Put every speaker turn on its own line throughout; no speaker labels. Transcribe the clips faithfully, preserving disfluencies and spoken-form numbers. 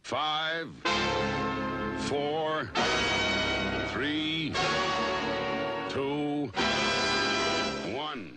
Five, four, three, two, one.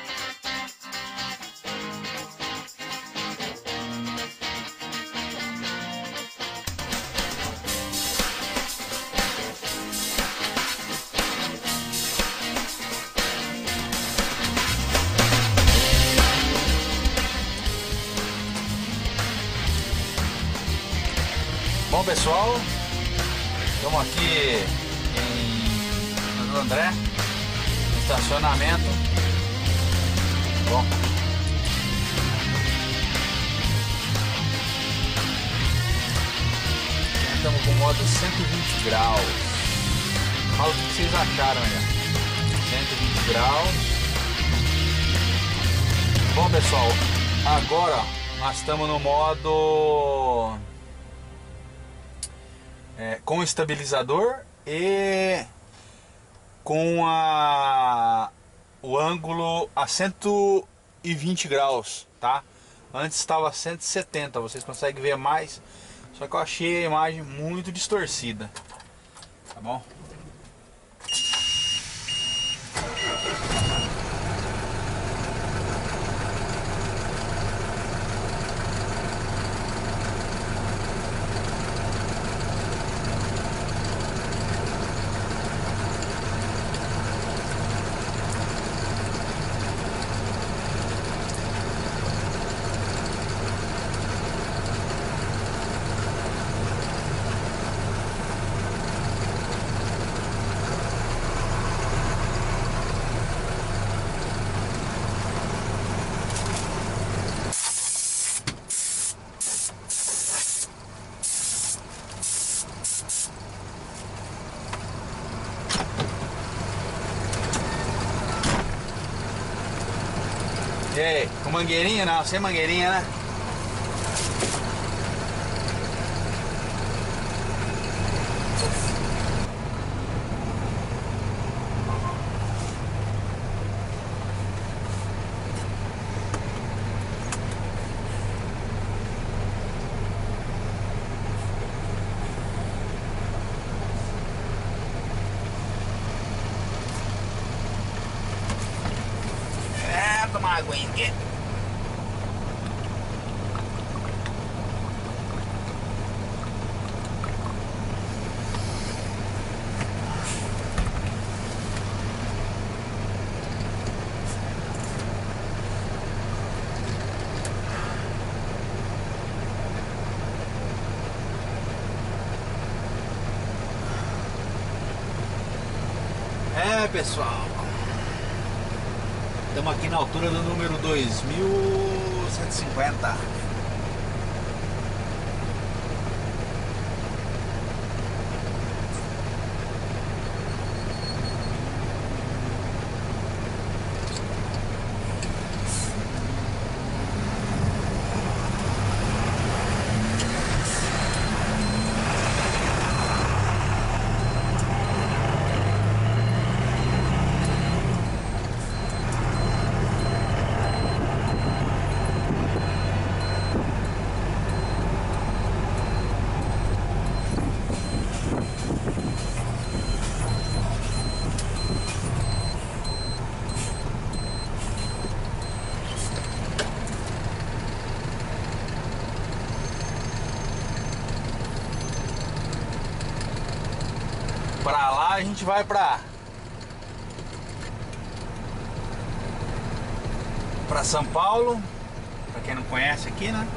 Bom, pessoal, estamos aqui em Santo André, no estacionamento. Bom, estamos com modo cento e vinte graus. Fala o que vocês acharam aí. cento e vinte graus. Bom, pessoal, agora nós estamos no modo É, com estabilizador e com a, o ângulo a cento e vinte graus, tá? Antes estava a cento e setenta, vocês conseguem ver mais, só que eu achei a imagem muito distorcida, tá bom? E aí, com mangueirinha? Não, sem mangueirinha, né? É, tomar aguinha aqui. É, pessoal, estamos aqui na altura do número dois mil cento e cinquenta. Pra lá a gente vai pra pra São Paulo, pra quem não conhece aqui, né?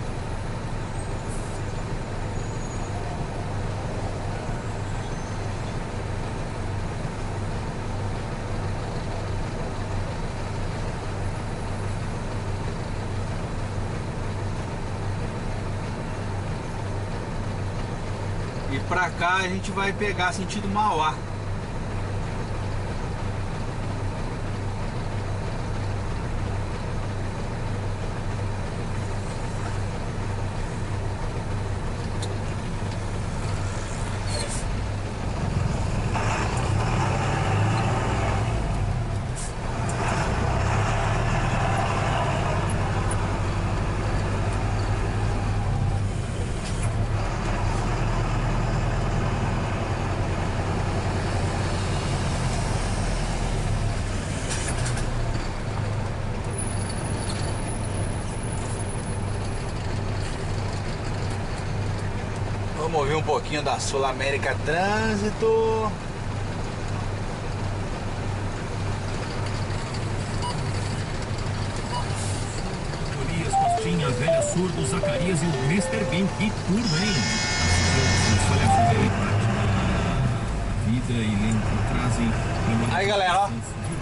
E pra cá a gente vai pegar sentido Mauá. Vamos ouvir um pouquinho da Sul América Trânsito.
Costinha, a velha surdo, Zacarias e o mister Bean. Que turma, hein? Olha a vida e lembro, trazem.
Aí, galera, ó.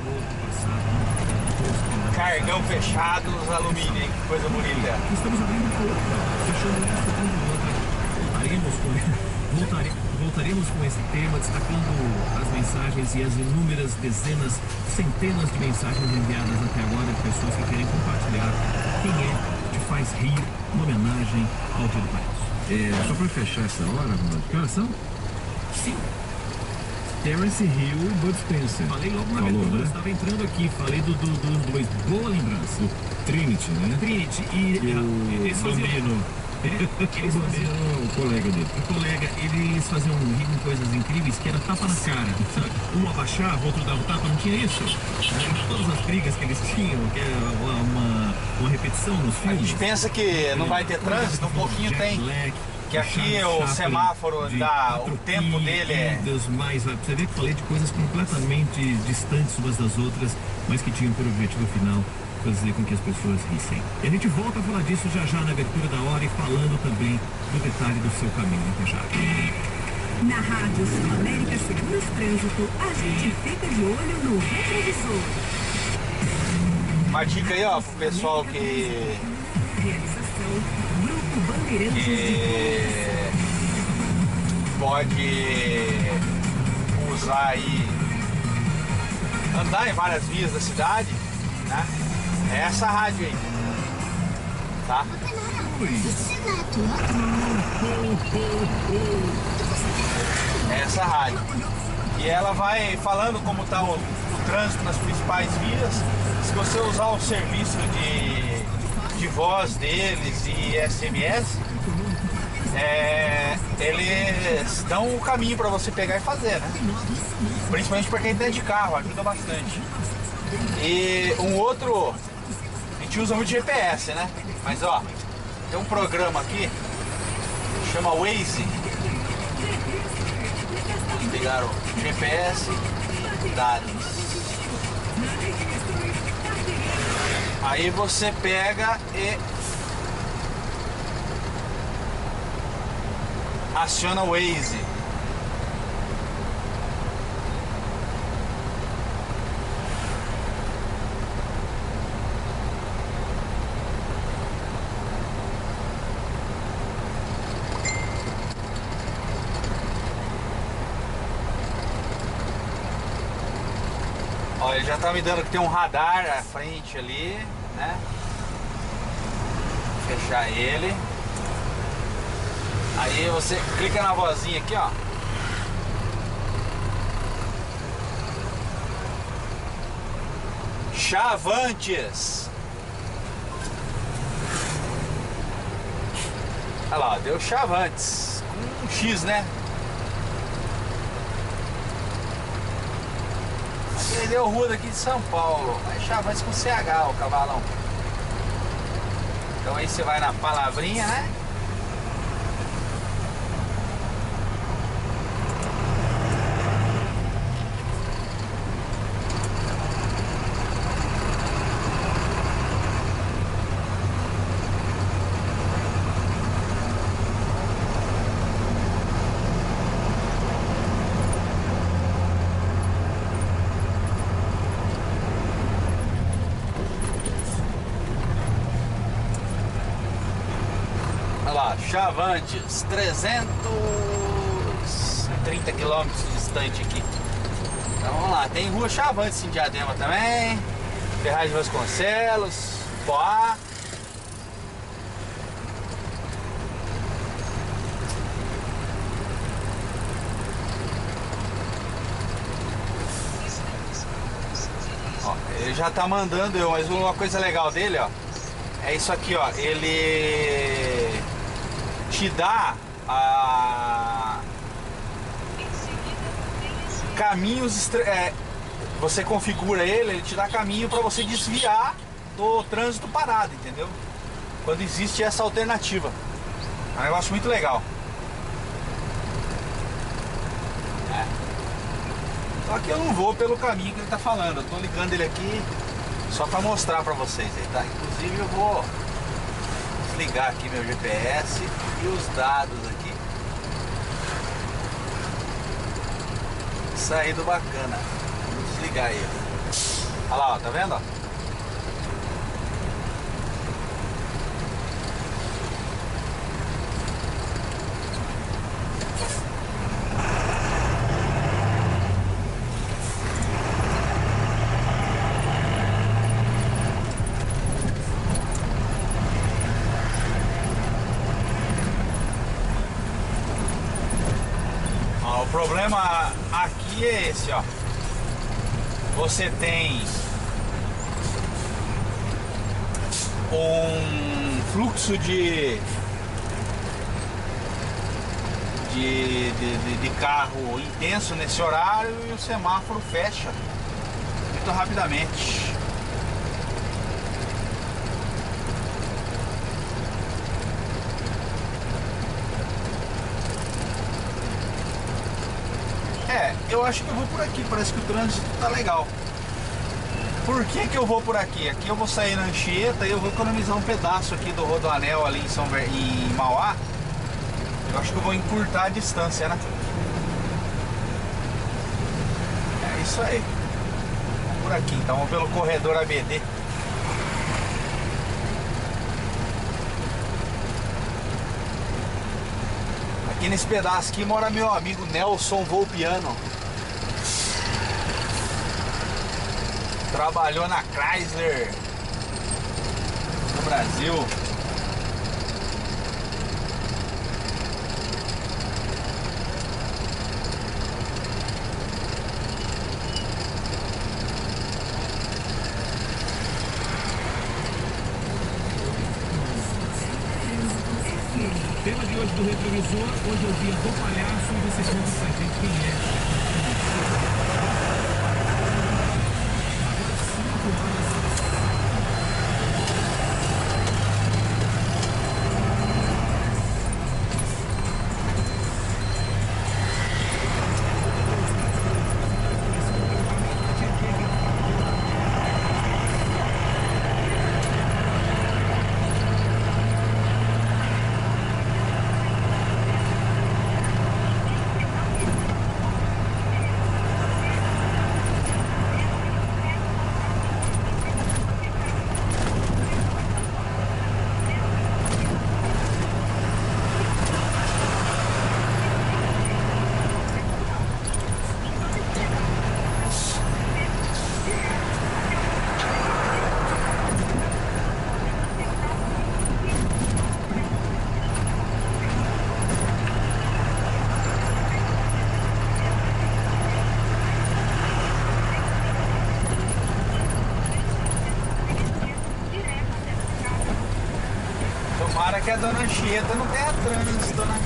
Cargão fechado, os alumínio, hein? Que coisa bonita.
Estamos abrindo com outra, fechando esta com outra. Voltaremos com, voltare, voltaremos com esse tema, destacando as mensagens e as inúmeras dezenas, centenas de mensagens enviadas até agora de pessoas que querem compartilhar quem é que te faz rir, uma homenagem ao Dia do Palhaço.
É, só para fechar essa hora, Ronaldo, que horas são?
Sim.
Terence Hill e Bud Spencer.
Falei logo na
Falou,
abertura,
né?
estava entrando aqui, falei do, do, dos dois, boa lembrança.
O Trinity, né?
Trinity e,
E
e
o
eles faziam,
Bambino.
eles, eles
O
faziam,
Bambino, o colega dele.
o colega, eles faziam rir com coisas incríveis que era tapa na cara, sabe? Um abaixava, outro dava tapa, não tinha isso? Em todas as brigas que eles tinham, que era uma, uma, uma repetição nos
A
filmes.
gente pensa que não vai ter trânsito, um pouquinho
Jack
tem.
Black,
Que aqui
Charlie
o
Chaplin,
semáforo
de
dá, o
Atropia,
tempo dele é...
Deus mais, você vê que falei de coisas completamente distantes umas das outras, mas que tinham por objetivo final fazer com que as pessoas rissem. E a gente volta a falar disso já já na abertura da hora e falando também do detalhe do seu caminho, até já.
Na Rádio Sul América Seguros Trânsito, a gente fica de olho no retrovisor.
Uma dica aí, ó, pro pessoal que...
Realização, Grupo Bandeirantes de
que pode usar aí, andar em várias vias da cidade, né? É essa rádio aí, tá? É essa rádio. E ela vai falando como tá o, o trânsito nas principais vias. Se você usar o serviço de, de voz deles e S M S, é, eles dão o caminho para você pegar e fazer, né? Principalmente para quem tá de carro, ajuda bastante. E um outro, a gente usa muito G P S, né? Mas ó, tem um programa aqui, chama Waze. Vamos ligar o G P S, dados. Aí você pega e aciona o Waze. Ó, ele já tá me dando que tem um radar à frente ali, né? Vou fechar ele. Aí você clica na vozinha aqui, ó. Chavantes. Olha lá, deu Chavantes. Com um X, né? Ele deu rua daqui de São Paulo. Mas Chavantes com C H, o cavalão. Então aí você vai na palavrinha, né? Chavantes, trezentos e trinta quilômetros distante aqui. Então vamos lá, tem rua Chavantes em Diadema também, Ferraz de Vasconcelos, Poá. Ó, ele já tá mandando eu, mas uma coisa legal dele, ó, é isso aqui, ó, ele te dá a... caminhos, é, você configura ele, ele te dá caminho para você desviar do trânsito parado, entendeu? Quando existe essa alternativa. É um negócio muito legal. É. Só que eu não vou pelo caminho que ele tá falando. Eu tô ligando ele aqui só pra mostrar pra vocês aí, tá? Inclusive eu vou desligar aqui meu G P S e os dados aqui. Saído bacana. Vou desligar aí. Olha lá, ó, tá vendo? Ó? O problema aqui é esse, ó. Você tem um fluxo de de, de, de, de carro intenso nesse horário e o semáforo fecha muito rapidamente. É, eu acho que eu vou por aqui, parece que o trânsito tá legal. Por que que eu vou por aqui? Aqui eu vou sair na Anchieta e eu vou economizar um pedaço aqui do Rodoanel ali em, São Ver... em Mauá. Eu acho que eu vou encurtar a distância, né? É isso aí. Vamos por aqui, então vamos pelo corredor A B D. Aqui nesse pedaço aqui mora meu amigo Nelson Volpiano. Trabalhou na Chrysler no Brasil.
Tema de hoje do Retrovisor, hoje é o dia do palhaço e você conta pra gente quem é.
Tomara que a dona Anchieta não tenha trânsito, né?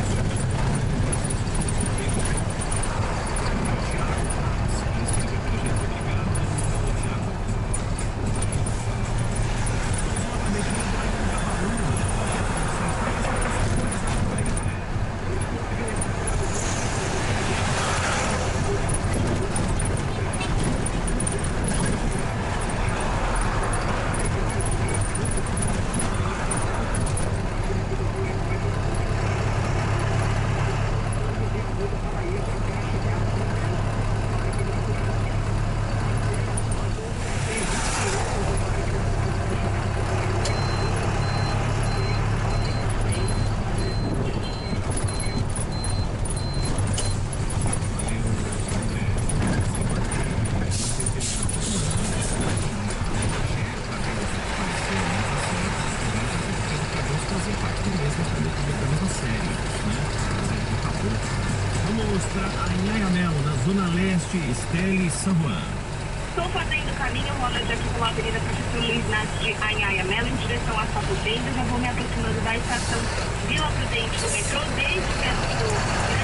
Vamos para Anhaiamel, na Zona Leste, Esteli, São Juan.
Estou fazendo o caminho, rolando aqui pela Avenida Professor Luiz Nath de Anhaiamel, em direção a São Prudente. Já vou me aproximando da estação Vila Prudente do metrô, desde o metrô.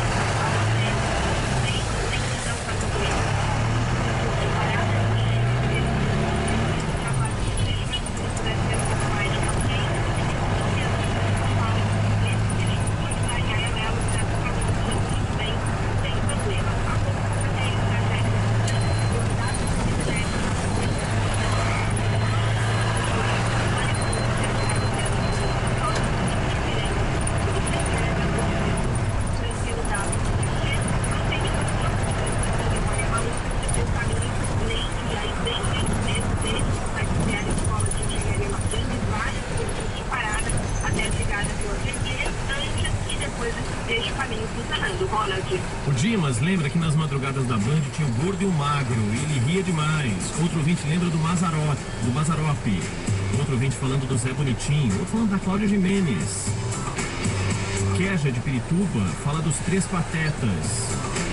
deixe o caminho funcionando. Ronald.
O Dimas lembra que nas madrugadas da Band tinha o gordo e o magro, ele ria demais. Outro ouvinte lembra do Mazarop, do Mazarop. Outro ouvinte falando do Zé Bonitinho, outro falando da Cláudia Jimenez. Keja de Pirituba fala dos Três Patetas.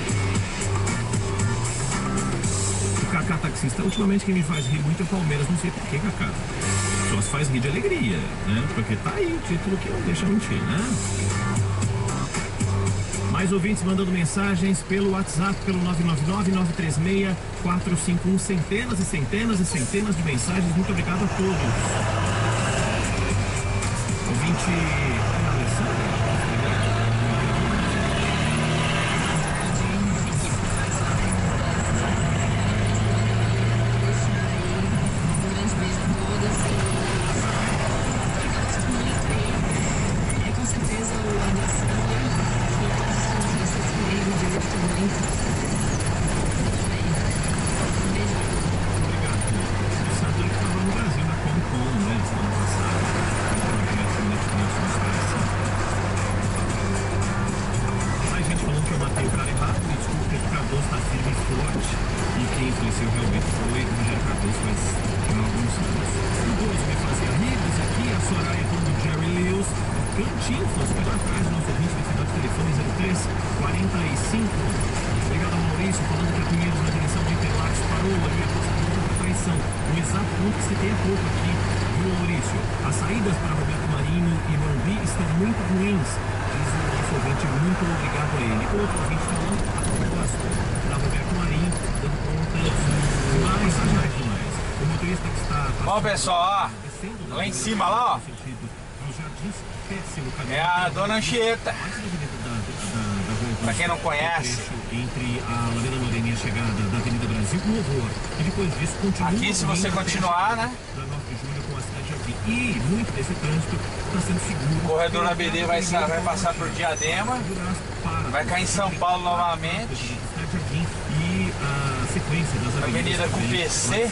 O Cacá Taxista, ultimamente quem me faz rir muito é o Palmeiras, não sei porquê, Cacá. Só se faz rir de alegria, né? Porque tá aí o título que não deixa mentir, né? Mais ouvintes mandando mensagens pelo WhatsApp, pelo nove nove nove, nove três seis, quatro cinco um. Centenas e centenas e centenas de mensagens. Muito obrigado a todos. Ouvinte...
Bom, pessoal, ó, lá em cima, lá, ó, é a Dona Anchieta. Pra quem não conhece,
entre a Lorena Lorena e a chegada da Avenida Brasil, um horror. E depois disso, continua.
Aqui, se você continuar, né?
Da nove de julho com a cidade de Jardim. E muito desse trânsito está sendo seguro.
O corredor A B D vai, vai passar por Diadema, vai cair em São Paulo novamente.
E a sequência das
Avenida com P C.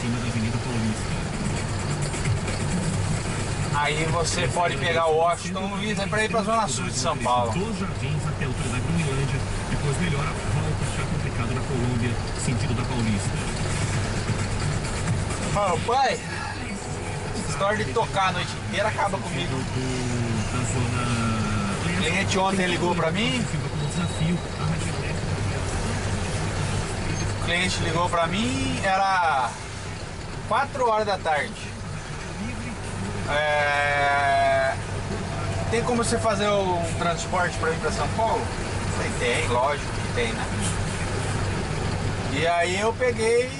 Aí você pode pegar o Washington Luiz para ir para a Zona Sul de São Paulo.
Dos Jardins até o trevo da Grumilândia, depois melhora, volta a ficar complicado na Colômbia, sentido da Paulista.
Mano, pai, história de tocar a noite inteira acaba comigo.
Da zona...
O cliente ontem ligou para mim. O cliente ligou para mim, era quatro horas da tarde. É... Tem como você fazer o transporte para ir para São Paulo? Falei, tem, lógico que tem, né? E aí eu peguei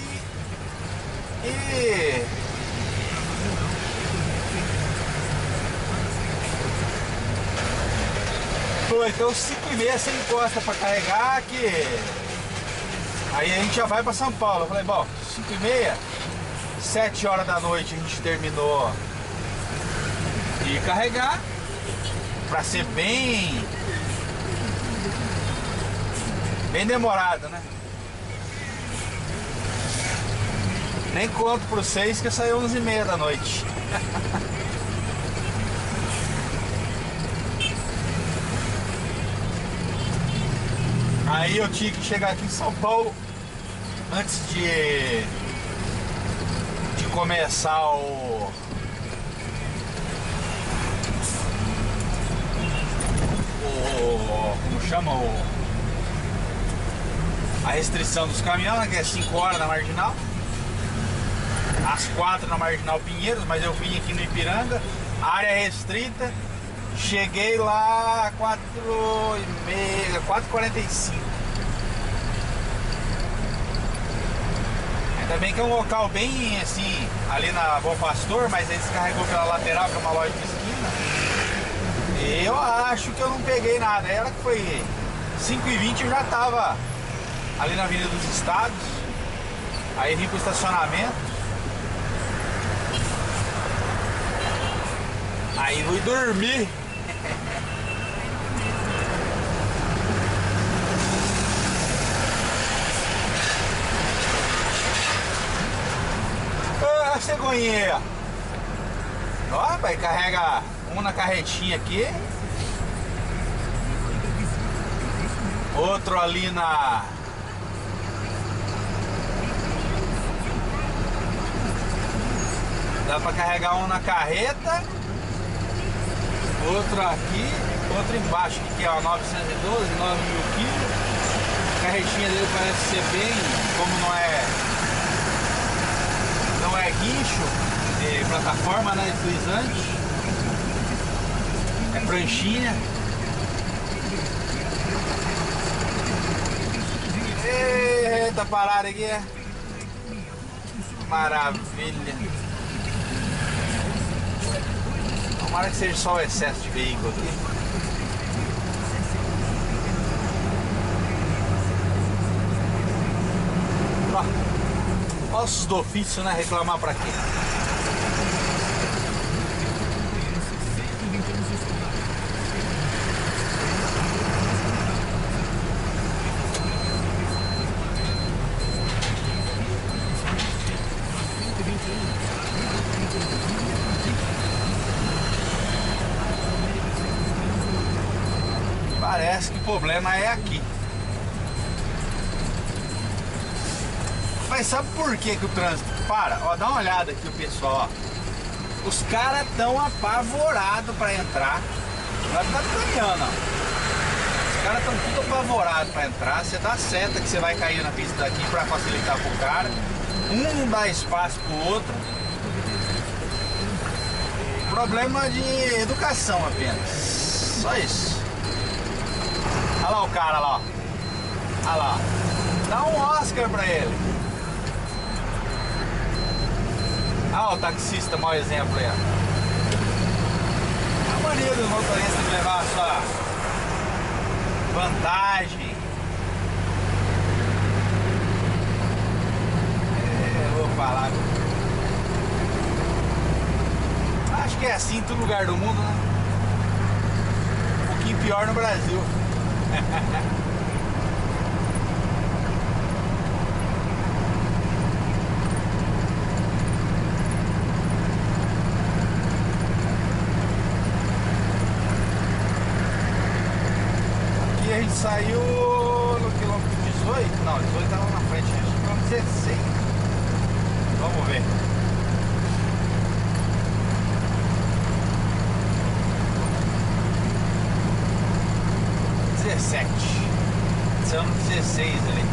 e... Pô, então cinco e meia você encosta para carregar que... Aí a gente já vai para São Paulo. Eu falei, bom, cinco e meia, sete horas da noite a gente terminou de carregar, para ser bem bem demorado, né? Nem conto para vocês que saiu onze e meia da noite. Aí eu tinha que chegar aqui em São Paulo antes de de começar o como chama o, a restrição dos caminhões, que é cinco horas na Marginal, às quatro na Marginal Pinheiros, mas eu vim aqui no Ipiranga, área restrita, cheguei lá quatro e meia, quatro e quarenta e cinco. Ainda bem que é um local bem assim, ali na Bom Pastor, mas aí descarregou pela lateral, que é uma loja de esquina. Eu acho que eu não peguei nada. Ela que foi cinco e vinte, eu já tava ali na Avenida dos Estados. Aí vim pro estacionamento. Aí fui dormir. Ah, cegonha. Ó, vai carrega um na carretinha aqui. Outro ali na... Dá pra carregar um na carreta. Outro aqui. Outro embaixo aqui, que é a novecentos e doze, nove mil quilos. A carretinha dele parece ser bem... Como não é... Não é guincho de plataforma, né? Deslizante. É pranchinha. Eita, parada aqui, é. Maravilha. Tomara que seja só o excesso de veículo aqui. Ó, ossos do ofício, né? Reclamar pra quê? Parece que o problema é aqui. Mas sabe por que que o trânsito para? Ó, dá uma olhada aqui o pessoal, ó. Os caras estão apavorados para entrar. Vai ficar caminhando, ó. Os caras estão tudo apavorados para entrar. Você dá seta que você vai cair na pista daqui para facilitar pro cara. Um não dá espaço pro outro. Problema de educação apenas. Só isso. Olha lá o cara lá, ó. Olha lá. Dá um Oscar pra ele. Ah, o taxista, mau exemplo aí, ó. A mania dos motoristas de levar a sua vantagem. É, eu vou falar. Acho que é assim em todo lugar do mundo, né? Um pouquinho pior no Brasil. Aqui a gente saiu no quilômetro dezoito, não, dezoito estava na frente, a gente ficou no dezesseis. Vamos ver. dezessete. São dezesseis ali.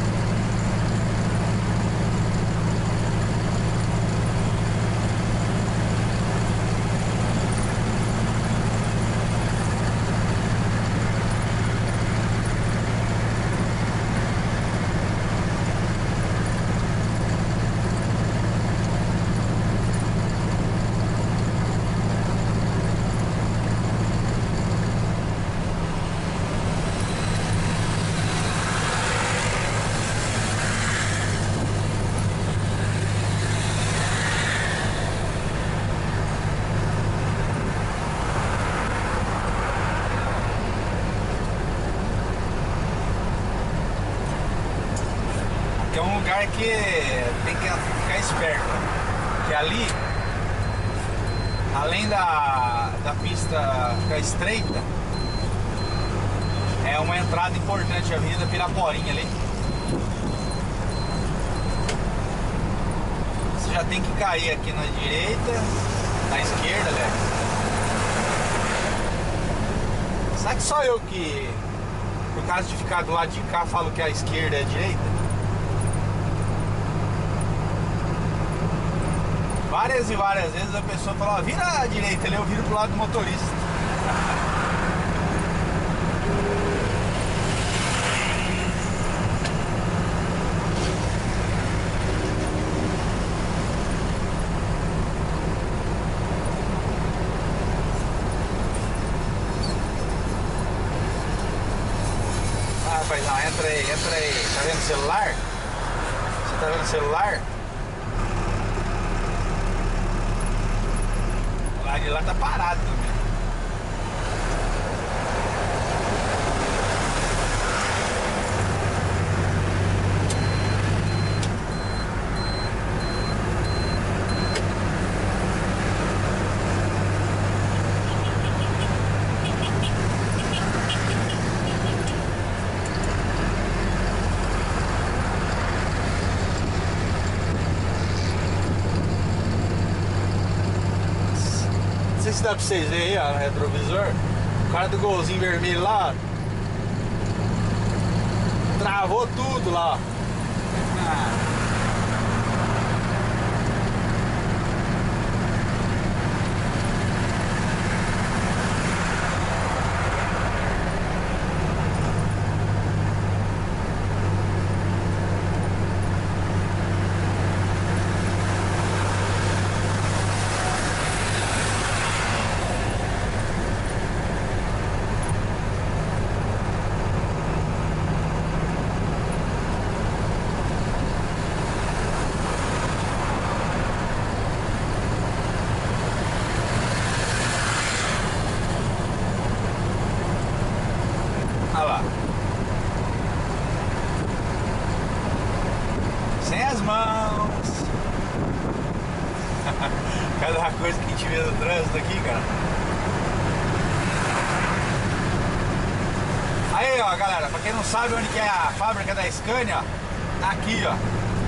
É um lugar que tem que ficar esperto, que ali, além da, da pista ficar estreita, é uma entrada importante, a Avenida Piraporinha ali. Você já tem que cair aqui na direita, na esquerda, aliás. Será que só eu que, por causa de ficar do lado de cá, falo que a esquerda é a direita? Várias e várias vezes a pessoa fala, ó, vira à direita ali, eu viro pro lado do motorista. Ah, rapaziada, entra aí, entra aí. Tá vendo o celular? Você tá vendo o celular? De lá tá parado também. se dá pra vocês verem aí, ó, no retrovisor. O cara do golzinho vermelho lá, ó, travou tudo lá, ó. Ah. Olha lá. Sem as mãos. Cada coisa que a gente vê no trânsito aqui, cara. Aí, ó, galera, pra quem não sabe onde que é a fábrica da Scania, ó, tá aqui, ó.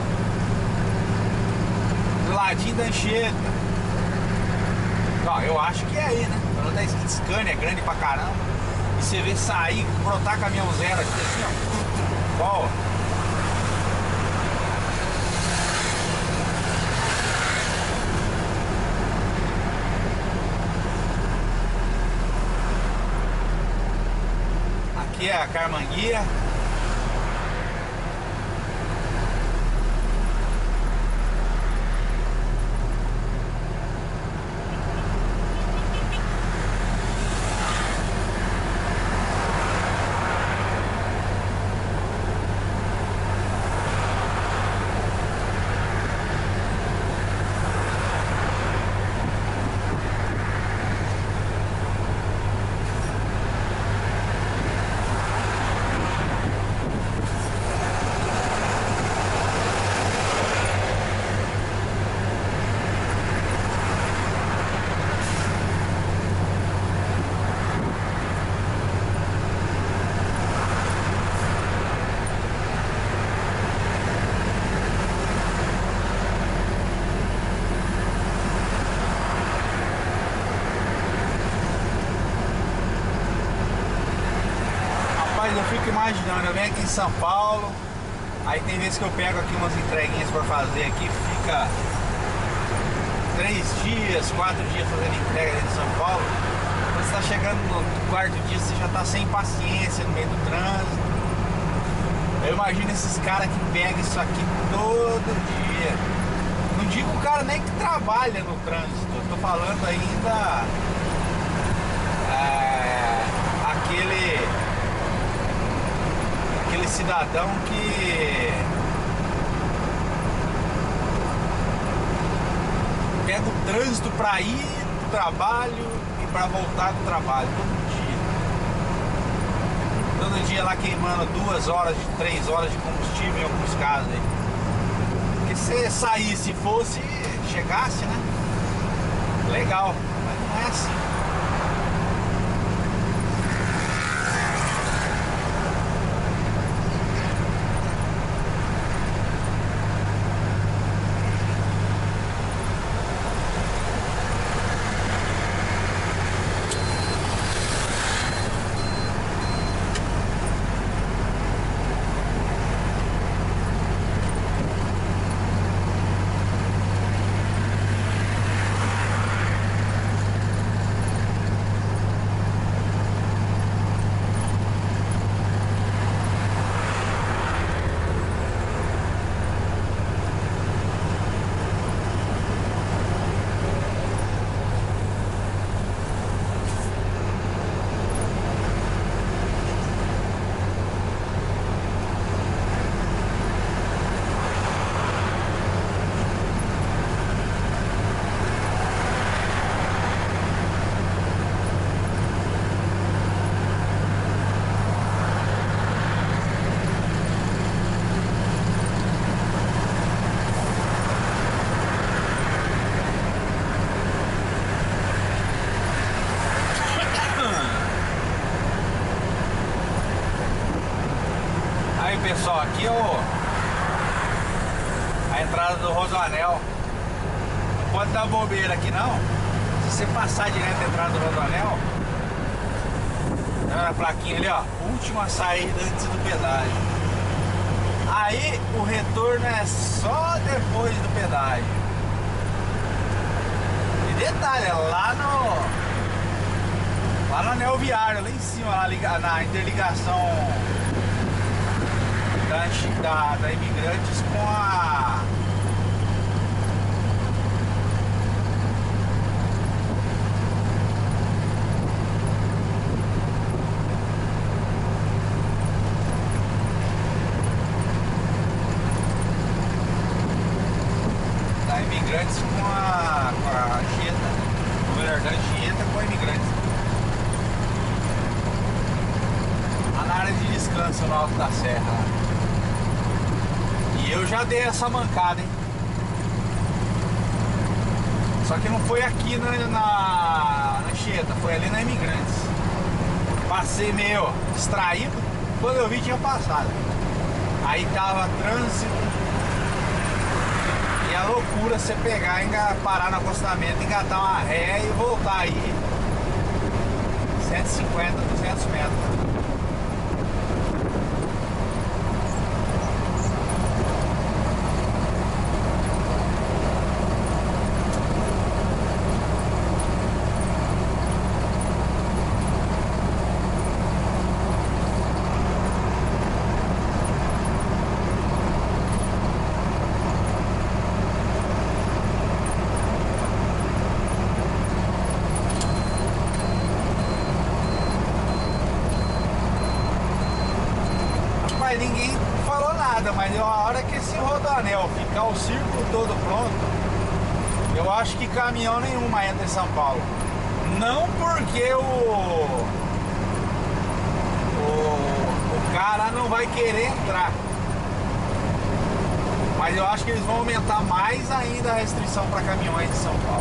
Do ladinho da Anchieta. Ó, eu acho que é aí, né? Quando tá escrito Scania, é grande pra caramba. E você vê sair, brotar caminhão zero aqui assim, ó. Ó. Aqui é a Carmanguia. Eu fico imaginando, eu venho aqui em São Paulo, aí tem vezes que eu pego aqui umas entreguinhas pra fazer aqui, fica três dias, quatro dias fazendo entrega dentro de São Paulo. Quando você tá chegando no quarto dia, você já tá sem paciência no meio do trânsito. Eu imagino esses caras que pegam isso aqui todo dia. Não digo o cara nem que trabalha no trânsito, eu tô falando ainda é, aquele aquele cidadão que pega o trânsito para ir pro trabalho e para voltar do trabalho todo dia. Todo dia lá queimando duas horas, três horas de combustível em alguns casos aí. Porque se saísse, fosse, chegasse, né? Legal, mas não é assim. Pessoal, aqui é o, a entrada do Rodoanel. Não pode dar bobeira aqui não. Se você passar direto a entrada do Rodoanel, na plaquinha ali, ó, última saída antes do pedágio. Aí o retorno é só depois do pedágio. E detalhe, é lá no lá no anel viário, lá em cima, lá liga, na interligação da, da, da Imigrantes com a Imigrantes com a, com a Anchieta, ou melhor, da Anchieta com a Imigrantes. Lá na área de descanso no Alto da Serra. E eu já dei essa mancada, hein? Só que não foi aqui na, na, na Anchieta, foi ali na Imigrantes. Passei meio distraído, quando eu vi tinha passado. Aí tava trânsito. E a loucura você pegar, enga, parar no acostamento, engatar uma ré e voltar aí cento e cinquenta, duzentos metros. Ninguém falou nada, mas a hora que esse Rodoanel ficar o círculo todo pronto, eu acho que caminhão nenhuma entra em São Paulo. Não porque o, o, o cara não vai querer entrar, mas eu acho que eles vão aumentar mais ainda a restrição para caminhões de São Paulo.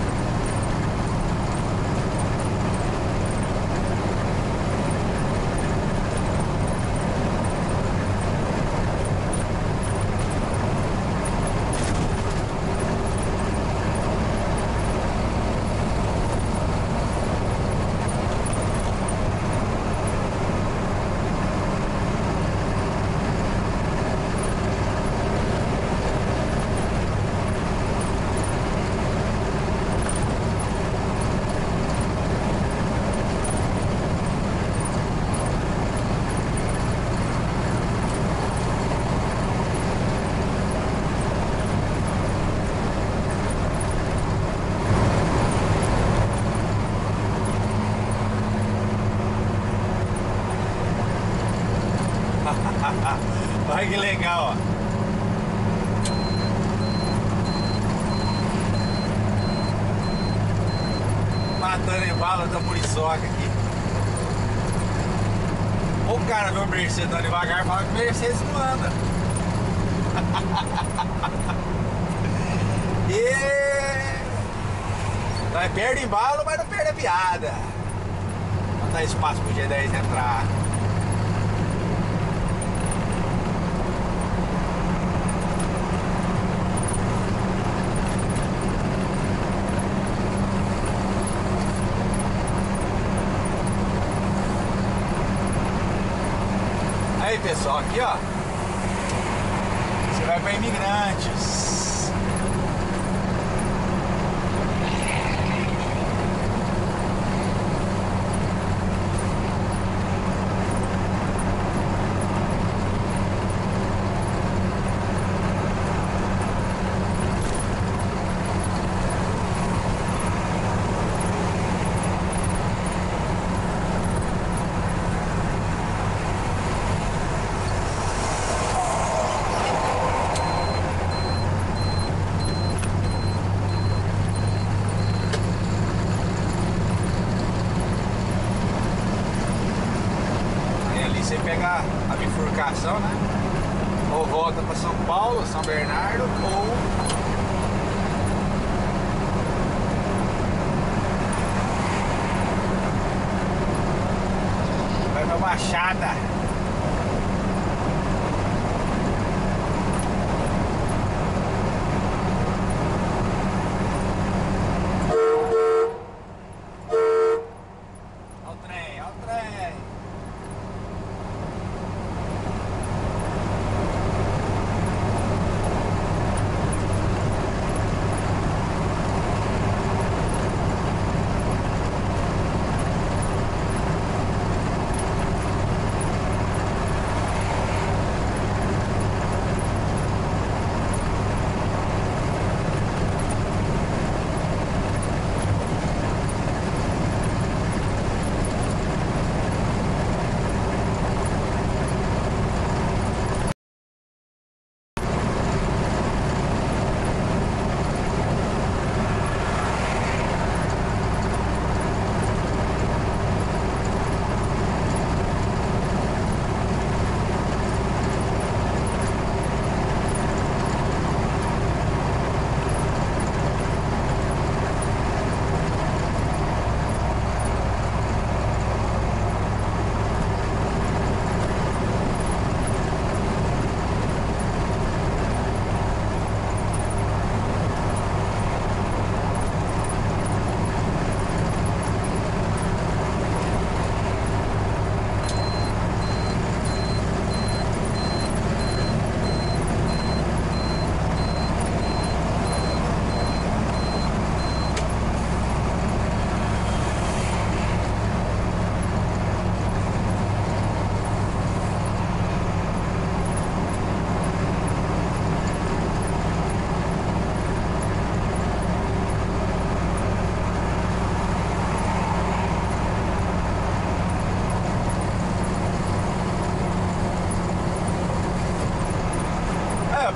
Olha que legal, ó. Matando em bala da muriçoca aqui. O cara vê o Mercedes andando devagar e fala que o Mercedes não anda. E nós perde embalo, mas não perde a piada. Não dá espaço pro G dez entrar. Aí pessoal, aqui ó, você vai para Imigrantes. Você pega a bifurcação, né? Ou volta para São Paulo, São Bernardo, ou vai pra Baixada.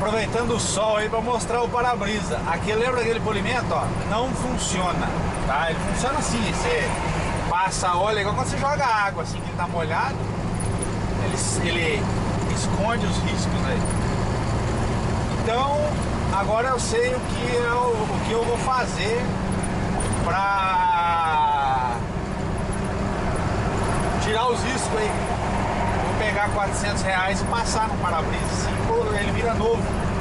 aproveitando o sol aí para mostrar o para-brisa. Aqui, lembra aquele polimento, ó? Não funciona, tá? Ele funciona assim, você passa óleo, igual quando você joga água, assim, que ele tá molhado, ele, ele esconde os riscos aí. Então, agora eu sei o que eu, o que eu vou fazer pra tirar os riscos aí. Vou pegar quatrocentos reais e passar no para-brisa, assim, ele vira novo.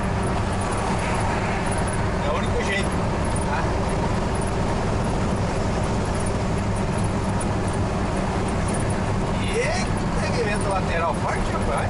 É o único jeito, tá? E peguei vento lateral forte, rapaz.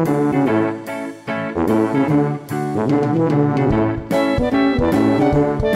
Thank you.